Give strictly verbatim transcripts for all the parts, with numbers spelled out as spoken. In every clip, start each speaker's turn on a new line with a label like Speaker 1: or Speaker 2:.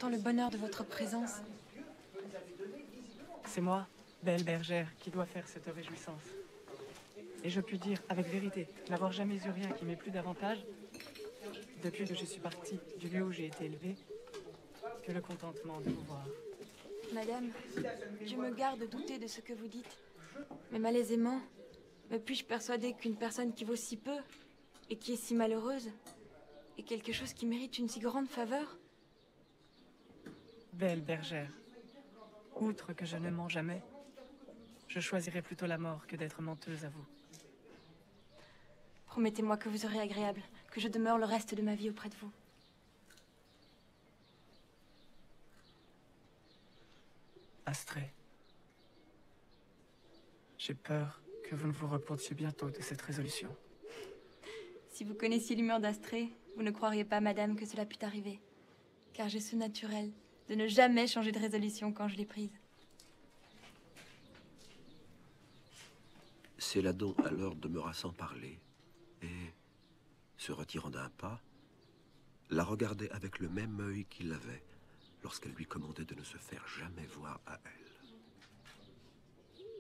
Speaker 1: tant le bonheur de votre présence.
Speaker 2: C'est moi, belle bergère, qui dois faire cette réjouissance. Et je puis dire, avec vérité, n'avoir jamais eu rien qui m'ait plu davantage, depuis que je suis partie du lieu où j'ai été élevée, que le contentement de vous voir.
Speaker 1: Madame, je me garde de douter de ce que vous dites. Mais malaisément, me puis-je persuader qu'une personne qui vaut si peu, et qui est si malheureuse, est quelque chose qui mérite une si grande faveur?
Speaker 2: Belle bergère, outre que je ne mens jamais, je choisirais plutôt la mort que d'être menteuse à vous.
Speaker 1: Promettez-moi que vous serez agréable, que je demeure le reste de ma vie auprès de vous.
Speaker 2: Astrea, j'ai peur que vous ne vous repentiez bientôt de cette résolution.
Speaker 1: Si vous connaissiez l'humeur d'Astrea, vous ne croiriez pas, madame, que cela pût arriver. Car j'ai ce naturel de ne jamais changer de résolution quand je l'ai prise.
Speaker 3: Celadon alors demeura sans parler et, se retirant d'un pas, la regardait avec le même œil qu'il avait lorsqu'elle lui commandait de ne se faire jamais voir à elle.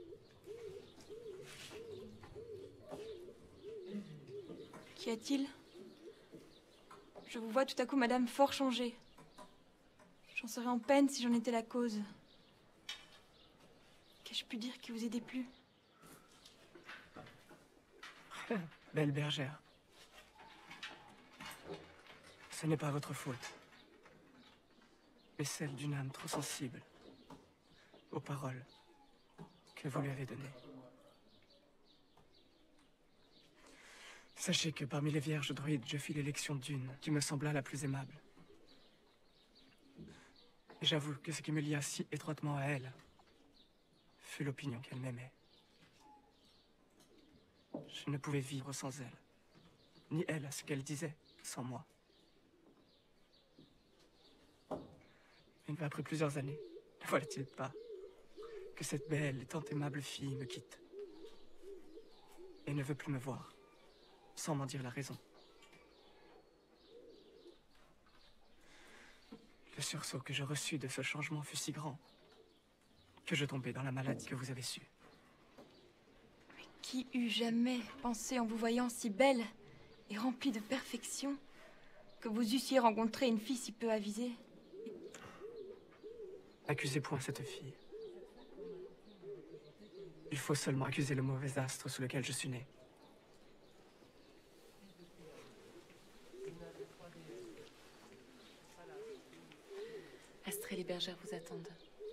Speaker 1: Qu'y a-t-il? Je vous vois tout à coup, madame, fort changée. J'en serais en peine si j'en étais la cause. Qu'ai-je pu dire qui vous ait déplu?
Speaker 2: Belle bergère, ce n'est pas votre faute, mais celle d'une âme trop sensible aux paroles que vous lui avez données. Sachez que parmi les vierges druides, je fis l'élection d'une qui me sembla la plus aimable. Et j'avoue que ce qui me lia si étroitement à elle fut l'opinion qu'elle m'aimait. Je ne pouvais vivre sans elle, ni elle à ce qu'elle disait sans moi. Mais après plusieurs années, ne voilà-t-il pas que cette belle et tant aimable fille me quitte et ne veut plus me voir, sans m'en dire la raison. Le sursaut que je reçus de ce changement fut si grand que je tombai dans la maladie que vous avez su.
Speaker 1: Mais qui eût jamais pensé en vous voyant si belle et remplie de perfection que vous eussiez rencontré une fille si peu avisée?
Speaker 2: Accusez point cette fille. Il faut seulement accuser le mauvais astre sous lequel je suis né.
Speaker 1: Astrea, les bergères vous attendent.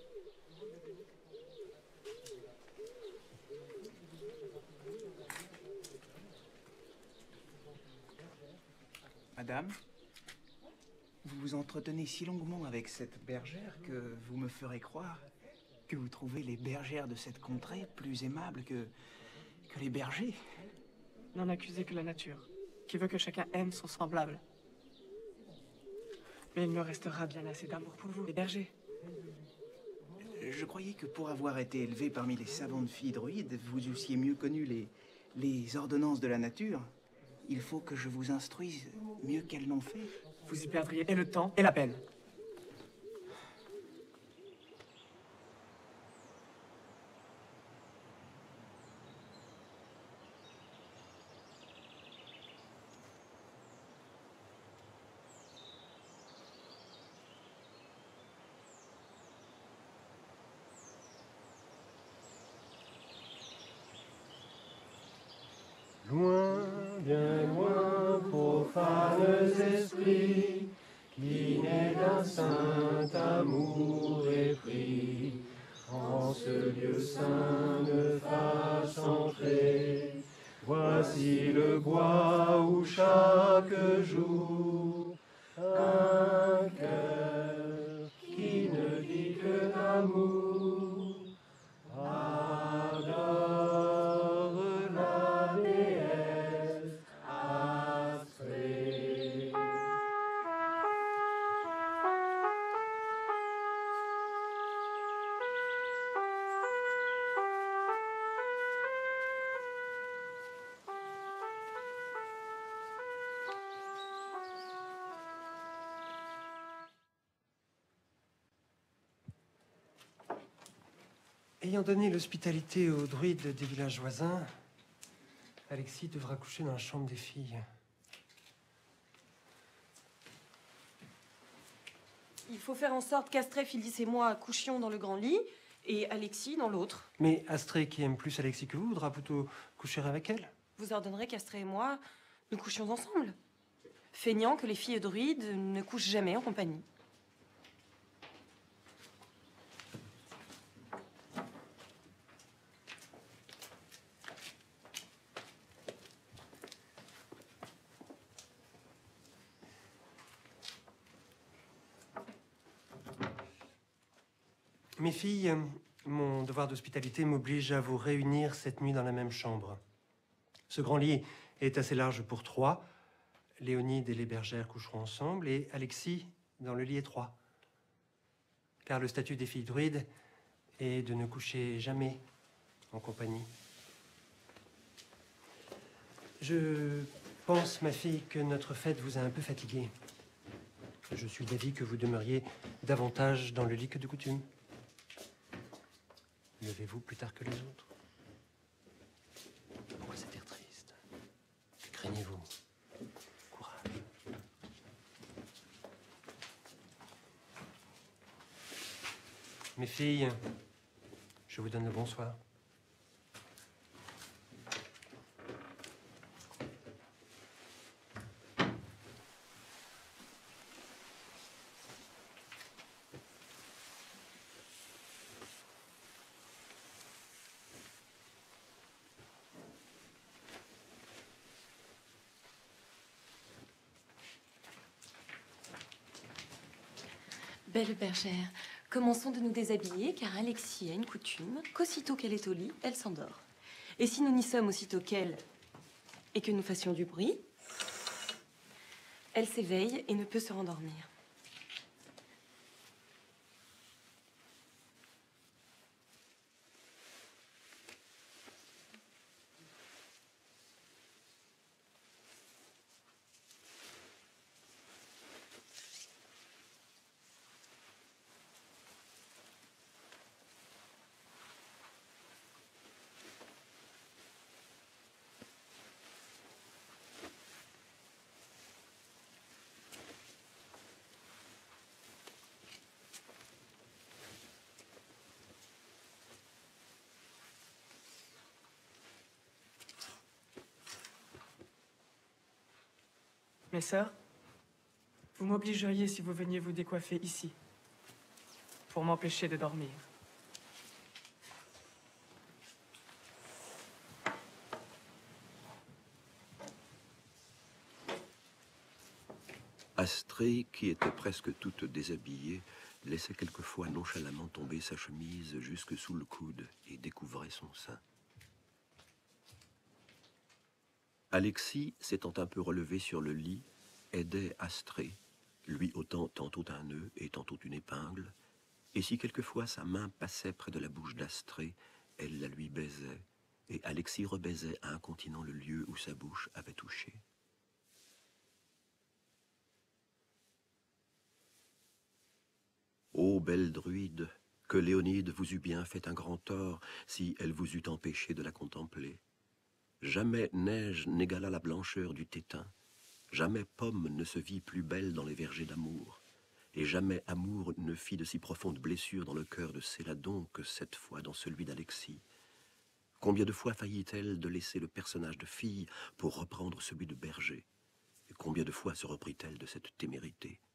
Speaker 4: Madame, vous vous entretenez si longuement avec cette bergère que vous me ferez croire que vous trouvez les bergères de cette contrée plus aimables que, que les bergers.
Speaker 2: N'en accusez que la nature, qui veut que chacun aime son semblable. Mais il me restera bien assez d'amour pour vous, les bergers.
Speaker 4: Je croyais que pour avoir été élevé parmi les savantes filles druides, vous eussiez mieux connu les, les ordonnances de la nature. Il faut que je vous instruise mieux qu'elles n'ont fait.
Speaker 2: Vous y perdriez et le temps et la peine.
Speaker 5: Loin, bien loin, profanes esprits, qui naît d'un saint amour épris, en ce lieu saint ne fasse entrer. Voici le bois où chaque jour un cœur qui ne vit que d'amour adore la déesse Astrea. Ayant donné l'hospitalité aux druides des villages voisins, Alexis devra coucher dans la chambre des filles.
Speaker 6: Il faut faire en sorte qu'Astrea, Phyllis et moi couchions dans le grand lit et Alexis dans l'autre.
Speaker 5: Mais Astrea, qui aime plus Alexis que vous, voudra plutôt coucher avec elle.
Speaker 6: Vous ordonnerez qu'Astrea et moi, nous couchions ensemble. Feignant que les filles druides ne couchent jamais en compagnie.
Speaker 5: Mes filles, mon devoir d'hospitalité m'oblige à vous réunir cette nuit dans la même chambre. Ce grand lit est assez large pour trois. Léonide et les bergères coucheront ensemble et Alexis dans le lit étroit. Car le statut des filles druides est de ne coucher jamais en compagnie. Je pense, ma fille, que notre fête vous a un peu fatiguée. Je suis d'avis que vous demeuriez davantage dans le lit que de coutume. Levez-vous plus tard que les autres. Pourquoi cet air triste? Que craignez-vous? Courage. Mes filles, je vous donne le bonsoir.
Speaker 6: Belle bergère, commençons de nous déshabiller, car Alexis a une coutume qu'aussitôt qu'elle est au lit, elle s'endort. Et si nous n'y sommes aussitôt qu'elle, et que nous fassions du bruit, elle s'éveille et ne peut se rendormir.
Speaker 2: Mes sœurs, vous m'obligeriez si vous veniez vous décoiffer ici, pour m'empêcher de dormir.
Speaker 3: Astrea, qui était presque toute déshabillée, laissait quelquefois nonchalamment tomber sa chemise jusque sous le coude et découvrait son sein. Alexis, s'étant un peu relevé sur le lit, aidait Astrea, lui ôtant tantôt un nœud et tantôt une épingle, et si quelquefois sa main passait près de la bouche d'Astrea, elle la lui baisait, et Alexis rebaisait incontinent le lieu où sa bouche avait touché. Ô belle druide, que Léonide vous eût bien fait un grand tort si elle vous eût empêché de la contempler. Jamais neige n'égala la blancheur du tétin, jamais pomme ne se vit plus belle dans les vergers d'amour, et jamais amour ne fit de si profondes blessures dans le cœur de Celadon que cette fois dans celui d'Alexis. Combien de fois faillit-elle de laisser le personnage de fille pour reprendre celui de berger, et combien de fois se reprit-elle de cette témérité?